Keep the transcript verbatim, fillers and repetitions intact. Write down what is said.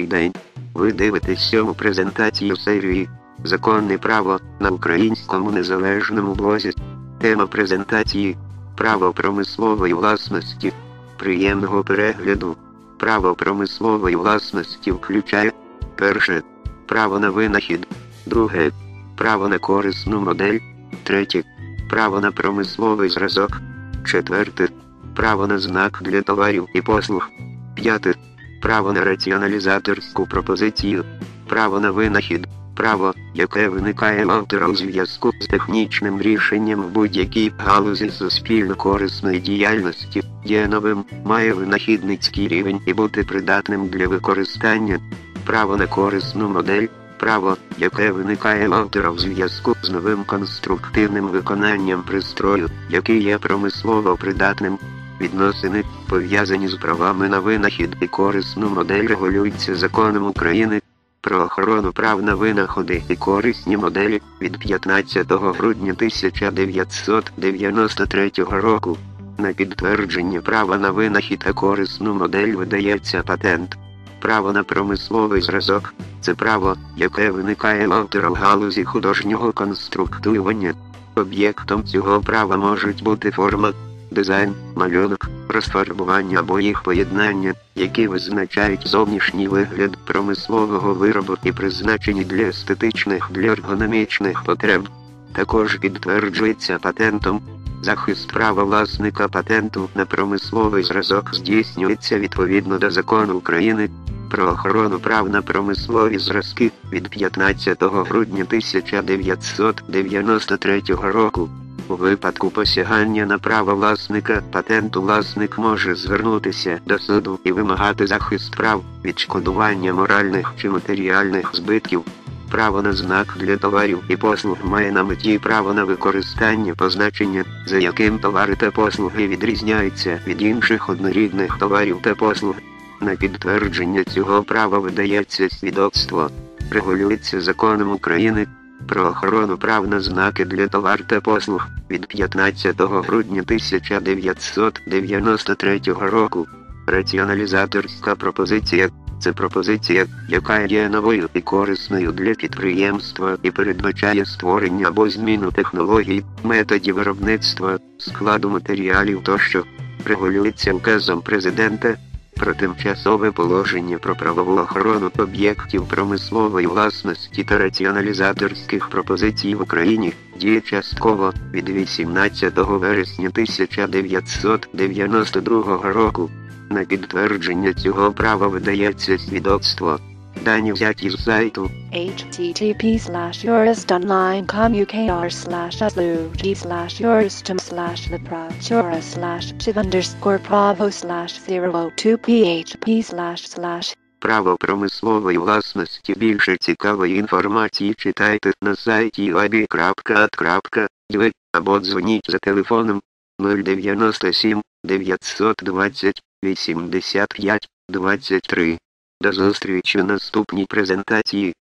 Добрий день. Ви дивитесь сьому презентацію серії «Законне право» на українському незалежному блозі. Тема презентації «Право промислової власності». Приємного перегляду. Право промислової власності включає: перше – право на винахід, друге – право на корисну модель, третє – право на промисловий зразок, четверте – право на знак для товарів і послуг, п'яте – право на раціоналізаторську пропозицію, право на винахід, право, яке виникає в автора у зв'язку з технічним рішенням в будь-якій галузі суспільно-корисної діяльності, є новим, має винахідницький рівень і бути придатним для використання, право на корисну модель, право, яке виникає в автора в зв'язку з новим конструктивним виконанням пристрою, який є промислово придатним. Відносини, пов'язані з правами на винахід і корисну модель, регулюються Законом України про охорону прав на винаходи і корисні моделі від п'ятнадцятого грудня тисяча дев'ятсот дев'яносто третього року. На підтвердження права на винахід та корисну модель видається патент. Право на промисловий зразок – це право, яке виникає в автора в галузі художнього конструктування. Об'єктом цього права можуть бути форма, дизайн, малюнок, розфарбування або їх поєднання, які визначають зовнішній вигляд промислового виробу і призначені для естетичних, для ергономічних потреб. Також підтверджується патентом. Захист права власника патенту на промисловий зразок здійснюється відповідно до Закону України про охорону прав на промислові зразки від п'ятнадцятого грудня тисяча дев'ятсот дев'яносто третього року. У випадку посягання на право власника патенту власник може звернутися до суду і вимагати захист прав, відшкодування моральних чи матеріальних збитків. Право на знак для товарів і послуг має на меті право на використання позначення, за яким товари та послуги відрізняються від інших однорідних товарів та послуг. На підтвердження цього права видається свідоцтво. Регулюється Законом України про охорону прав на знаки для товар та послуг від п'ятнадцятого грудня тисяча дев'ятсот дев'яносто третього року. Раціоналізаторська пропозиція – це пропозиція, яка є новою і корисною для підприємства і передбачає створення або зміну технологій, методів виробництва, складу матеріалів тощо. Регулюється указом Президента про тимчасове положення про правову охорону об'єктів промислової власності та раціоналізаторських пропозицій в Україні, діє частково від вісімнадцятого вересня тисяча дев'ятсот дев'яносто другого року. На підтвердження цього права видається свідоцтво. Дані взяті з сайту http slash juristonline.com uk r slash aslugi slash juristum slash literatura slash chiv underscore pravo slash zero two php slash slash. Право промислової власності. Більше цікавої інформації читайте на сайті лабі крапка ат крапка ю а або дзвоніть за телефоном нуль дев'яносто сім дев'ятсот двадцять вісімдесят п'ять двадцять три. До зустрічі в наступній презентації.